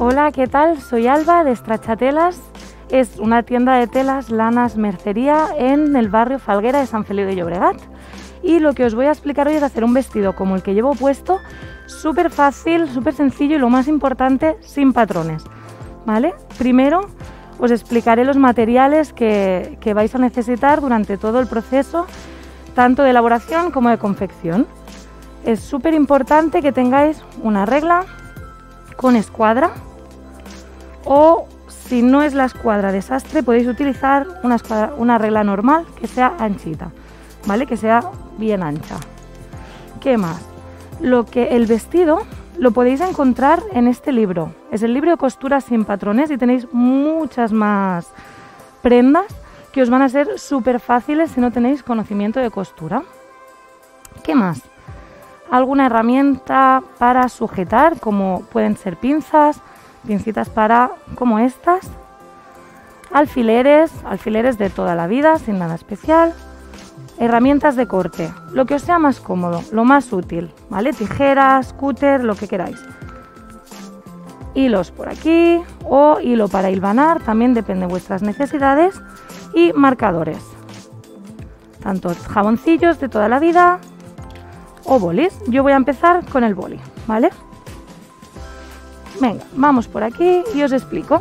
Hola, ¿qué tal? Soy Alba de Stracciatelas. Es una tienda de telas, lanas, mercería en el barrio Falguera de Sant Feliu de Llobregat. Y lo que os voy a explicar hoy es hacer un vestido como el que llevo puesto, súper fácil, súper sencillo y lo más importante, sin patrones, ¿vale? Primero os explicaré los materiales que vais a necesitar durante todo el proceso, tanto de elaboración como de confección. Es súper importante que tengáis una regla con escuadra, o si no es la escuadra de sastre podéis utilizar una regla normal que sea anchita, ¿vale? Que sea bien ancha. ¿Qué más? El vestido lo podéis encontrar en este libro. Es el libro de costuras sin patrones y tenéis muchas más prendas que os van a ser súper fáciles si no tenéis conocimiento de costura. ¿Qué más? Alguna herramienta para sujetar, como pueden ser pinzas, pincitas como estas, alfileres de toda la vida, sin nada especial, herramientas de corte, lo que os sea más cómodo, lo más útil, ¿vale? Tijeras, cúter, lo que queráis. Hilos por aquí o hilo para hilvanar, también depende de vuestras necesidades, y marcadores, tanto jaboncillos de toda la vida o bolis. Yo voy a empezar con el boli, ¿vale? Venga, vamos por aquí y os explico.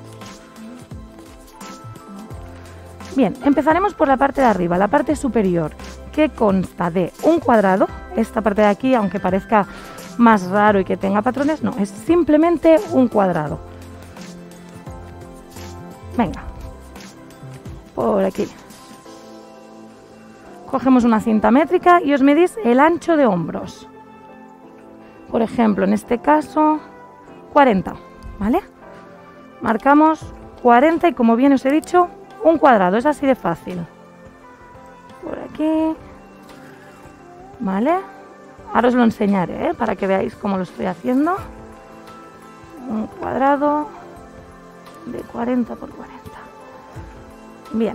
Bien, empezaremos por la parte de arriba, la parte superior, que consta de un cuadrado. Esta parte de aquí, aunque parezca más raro y que tenga patrones, no, es simplemente un cuadrado. Venga, por aquí. Cogemos una cinta métrica y os medís el ancho de hombros. Por ejemplo, en este caso, 40, ¿vale? Marcamos 40 y, como bien os he dicho, un cuadrado, es así de fácil. Por aquí, ¿vale? Ahora os lo enseñaré, para que veáis cómo lo estoy haciendo. Un cuadrado de 40 por 40. Bien.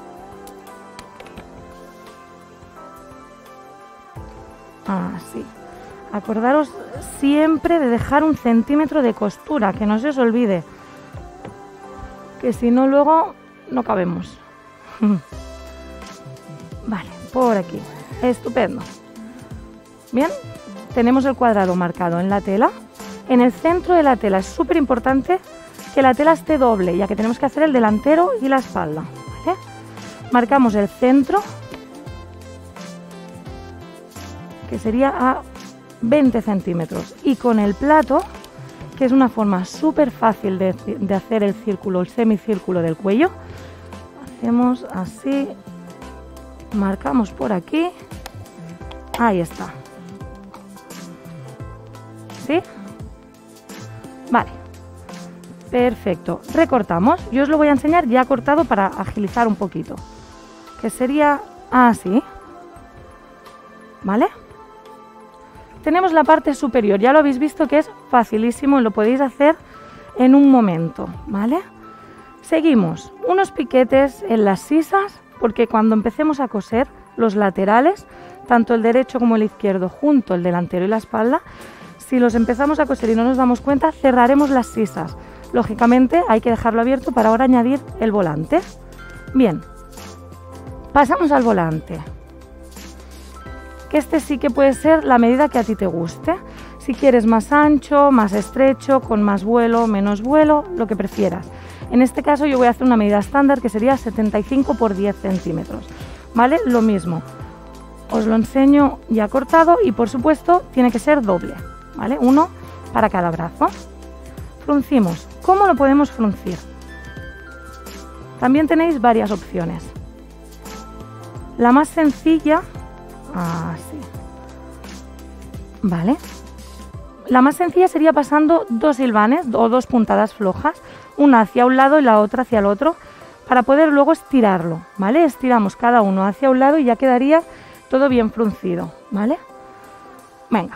Así. Acordaros siempre de dejar 1 centímetro de costura, que no se os olvide, que si no luego no cabemos. Vale, por aquí. Estupendo. Bien, tenemos el cuadrado marcado en la tela. En el centro de la tela es súper importante que la tela esté doble, ya que tenemos que hacer el delantero y la espalda, ¿vale? Marcamos el centro, que sería a 20 centímetros, y con el plato, que es una forma súper fácil de hacer el círculo, el semicírculo del cuello, hacemos así, marcamos por aquí, ahí está, ¿sí? Vale, perfecto, recortamos. Yo os lo voy a enseñar ya cortado para agilizar un poquito, que sería así, ¿vale? Tenemos la parte superior, ya lo habéis visto que es facilísimo y lo podéis hacer en un momento, ¿vale? Seguimos, unos piquetes en las sisas, porque cuando empecemos a coser los laterales, tanto el derecho como el izquierdo, junto el delantero y la espalda, si los empezamos a coser y no nos damos cuenta, cerraremos las sisas. Lógicamente hay que dejarlo abierto para ahora añadir el volante. Bien, pasamos al volante, que este sí que puede ser la medida que a ti te guste. Si quieres más ancho, más estrecho, con más vuelo, menos vuelo, lo que prefieras. En este caso yo voy a hacer una medida estándar que sería 75 por 10 centímetros, ¿vale? Lo mismo, os lo enseño ya cortado y por supuesto tiene que ser doble, ¿vale? Uno para cada brazo. Fruncimos. ¿Cómo lo podemos fruncir? También tenéis varias opciones. La más sencilla, así, ¿vale? La más sencilla sería pasando 2 hilvanes o 2 puntadas flojas, una hacia un lado y la otra hacia el otro, para poder luego estirarlo, ¿vale? Estiramos cada uno hacia un lado y ya quedaría todo bien fruncido, ¿vale? Venga.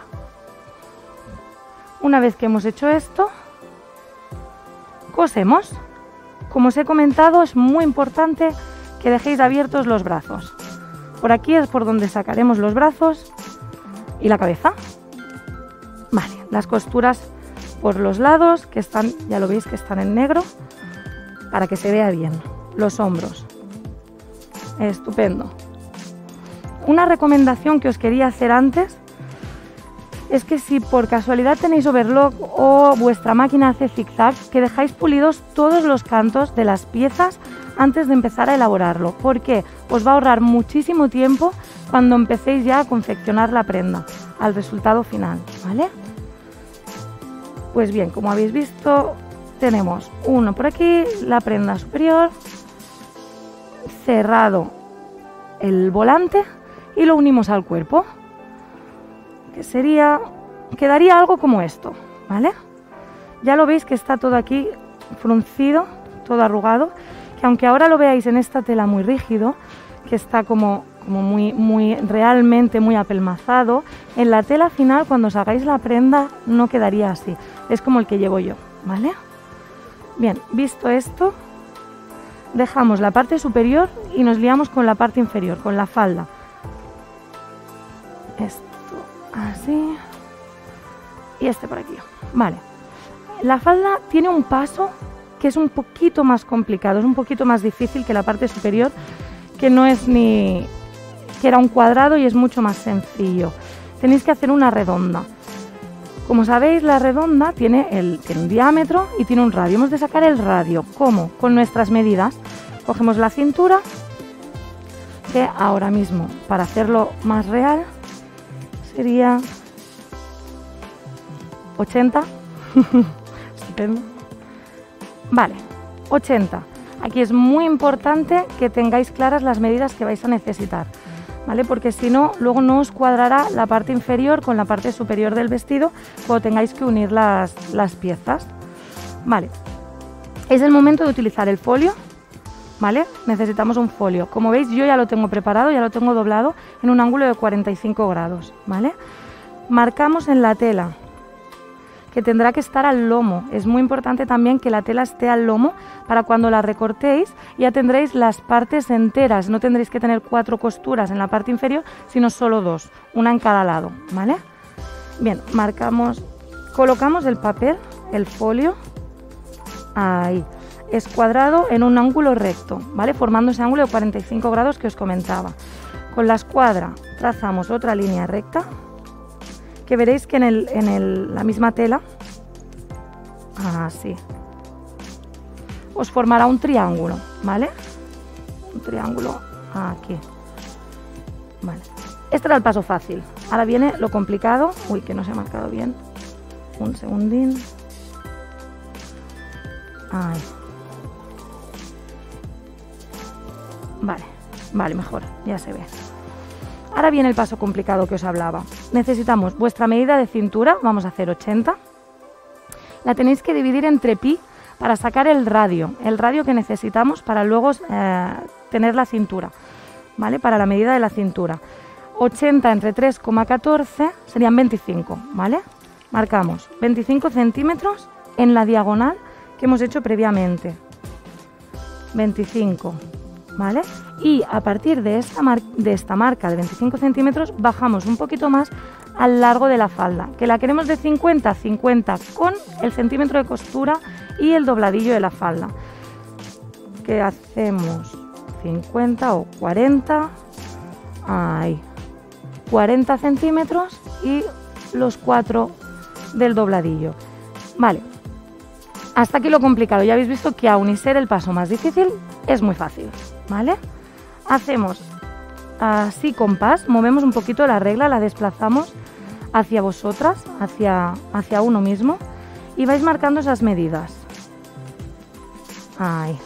Una vez que hemos hecho esto, cosemos. Como os he comentado, es muy importante que dejéis abiertos los brazos. Por aquí es por donde sacaremos los brazos y la cabeza. Vale, las costuras por los lados, que están, ya lo veis que están en negro, para que se vea bien. Los hombros. Estupendo. Una recomendación que os quería hacer antes es que si por casualidad tenéis overlock o vuestra máquina hace zigzag, que dejáis pulidos todos los cantos de las piezas antes de empezar a elaborarlo, porque os va a ahorrar muchísimo tiempo cuando empecéis ya a confeccionar la prenda al resultado final, ¿vale? Pues bien, como habéis visto, tenemos uno por aquí, la prenda superior, cerrado el volante y lo unimos al cuerpo, que quedaría algo como esto, ¿vale? Ya lo veis que está todo aquí fruncido, todo arrugado, que aunque ahora lo veáis en esta tela muy rígido, que está como realmente muy apelmazado, en la tela final cuando os hagáis la prenda no quedaría así, es como el que llevo yo, ¿vale? Bien, visto esto, dejamos la parte superior y nos liamos con la parte inferior, con la falda. Esto así y este por aquí, vale. La falda tiene un paso que es un poquito más complicado, es un poquito más difícil que la parte superior, que no es que era un cuadrado y es mucho más sencillo. Tenéis que hacer una redonda. Como sabéis, la redonda tiene un diámetro y tiene un radio. Hemos de sacar el radio. ¿Cómo? Con nuestras medidas. Cogemos la cintura, que ahora mismo, para hacerlo más real, sería 80. Estupendo. Vale, 80. Aquí es muy importante que tengáis claras las medidas que vais a necesitar, ¿vale? Porque si no, luego no os cuadrará la parte inferior con la parte superior del vestido cuando tengáis que unir las piezas. Vale, es el momento de utilizar el folio, ¿vale? Necesitamos un folio. Como veis, yo ya lo tengo preparado, ya lo tengo doblado en un ángulo de 45 grados, ¿vale? Marcamos en la tela, que tendrá que estar al lomo. Es muy importante también que la tela esté al lomo para cuando la recortéis ya tendréis las partes enteras, no tendréis que tener 4 costuras en la parte inferior, sino solo 2, una en cada lado, ¿vale? Bien, colocamos el papel, el folio, ahí, escuadrado en un ángulo recto, ¿vale? Formando ese ángulo de 45 grados que os comentaba. Con la escuadra trazamos otra línea recta, que veréis que en la misma tela, así, os formará un triángulo, ¿vale? Un triángulo aquí, vale. Este era el paso fácil, ahora viene lo complicado. Uy, que no se ha marcado bien, un segundín, ahí, vale, mejor, ya se ve. Ahora viene el paso complicado que os hablaba. Necesitamos vuestra medida de cintura, vamos a hacer 80. La tenéis que dividir entre pi para sacar el radio que necesitamos para luego tener la cintura, ¿vale? Para la medida de la cintura. 80 entre 3,14 serían 25, ¿vale? Marcamos 25 centímetros en la diagonal que hemos hecho previamente. 25, ¿vale? Y a partir de esta marca de 25 centímetros bajamos un poquito más al largo de la falda, que la queremos de 50 a 50 con el centímetro de costura y el dobladillo de la falda, que hacemos 50 o 40, ahí, 40 centímetros y los 4 del dobladillo, vale. Hasta aquí lo complicado, ya habéis visto que aun y ser el paso más difícil es muy fácil, ¿vale? Hacemos así compás, movemos un poquito la regla, la desplazamos hacia vosotras, hacia uno mismo, y vais marcando esas medidas. Ahí.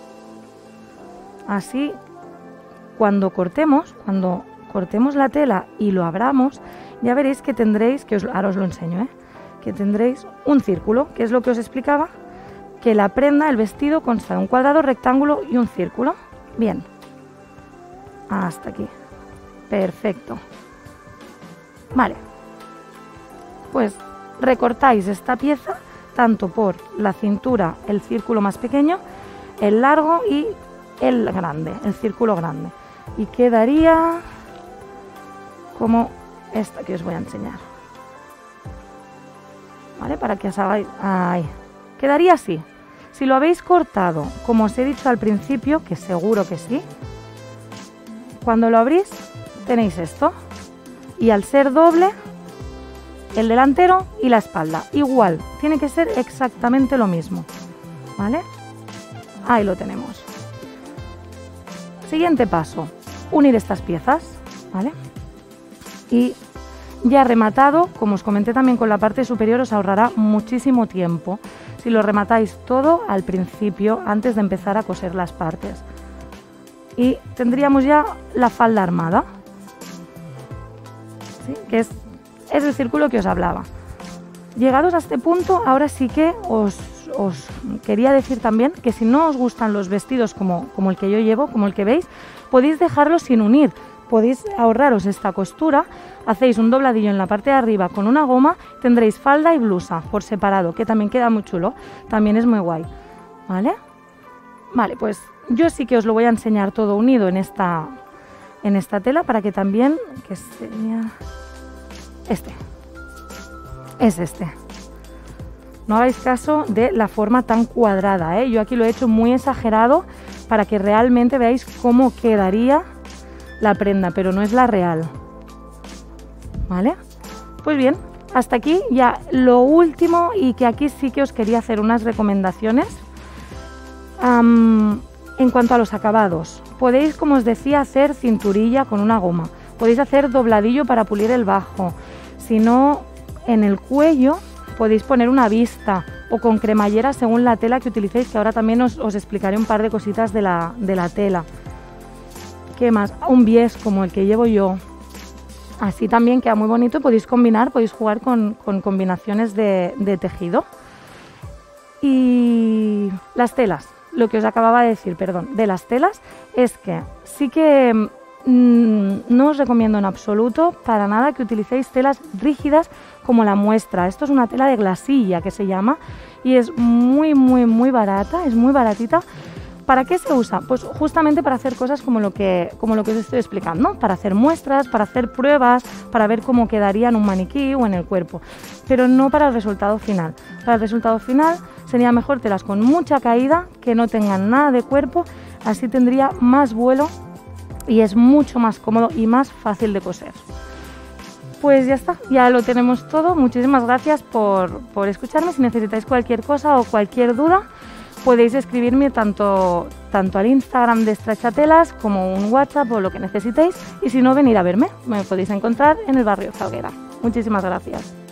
Así, cuando cortemos la tela y lo abramos, ya veréis que tendréis, ahora os lo enseño, que tendréis un círculo, que es lo que os explicaba, que la prenda, el vestido, consta de un cuadrado, rectángulo y un círculo. Bien, hasta aquí, perfecto. Vale, pues recortáis esta pieza tanto por la cintura, el círculo más pequeño, el largo y el grande, el círculo grande, y quedaría como esta que os voy a enseñar. ¿vale? Para que os hagáis... Ahí. Quedaría así. Si lo habéis cortado, como os he dicho al principio, que seguro que sí, cuando lo abrís tenéis esto. Y al ser doble, el delantero y la espalda. Igual, tiene que ser exactamente lo mismo, ¿vale? Ahí lo tenemos. Siguiente paso, unir estas piezas, ¿vale? Y ya rematado, como os comenté también con la parte superior, os ahorrará muchísimo tiempo si lo rematáis todo al principio, antes de empezar a coser las partes. Y tendríamos ya la falda armada, ¿sí? Que es el círculo que os hablaba. Llegados a este punto, ahora sí que os quería decir también que si no os gustan los vestidos como el que yo llevo, como el que veis, podéis dejarlos sin unir. Podéis ahorraros esta costura, hacéis un dobladillo en la parte de arriba con una goma, tendréis falda y blusa por separado, que también queda muy chulo, también es muy guay, ¿vale? Vale, pues yo sí que os lo voy a enseñar todo unido en esta tela para que también, que sería este. No hagáis caso de la forma tan cuadrada, ¿eh? Yo aquí lo he hecho muy exagerado para que realmente veáis cómo quedaría la prenda, pero no es la real, ¿vale? Pues bien, hasta aquí ya lo último, y que aquí sí que os quería hacer unas recomendaciones en cuanto a los acabados. Podéis, como os decía, hacer cinturilla con una goma, podéis hacer dobladillo para pulir el bajo, si no, en el cuello podéis poner una vista o con cremallera según la tela que utilicéis, que ahora también os explicaré un par de cositas de la tela. ¿Qué más? Un bies como el que llevo yo, así también queda muy bonito. Podéis combinar, podéis jugar con combinaciones de tejido. Y las telas, lo que os acababa de decir, perdón, de las telas, es que sí que no os recomiendo en absoluto para nada que utilicéis telas rígidas como la muestra. Esto es una tela de glasilla que se llama, y es muy barata, es muy baratita. ¿Para qué se usa? Pues justamente para hacer cosas como lo que os estoy explicando, ¿no? Para hacer muestras, para hacer pruebas, para ver cómo quedaría en un maniquí o en el cuerpo, pero no para el resultado final. Para el resultado final sería mejor telas con mucha caída, que no tengan nada de cuerpo, así tendría más vuelo y es mucho más cómodo y más fácil de coser. Pues ya está, ya lo tenemos todo. Muchísimas gracias por escucharme. Si necesitáis cualquier cosa o cualquier duda, podéis escribirme tanto al Instagram de Stracciatelas como un WhatsApp o lo que necesitéis. Y si no, venir a verme. Me podéis encontrar en el barrio Falguera. Muchísimas gracias.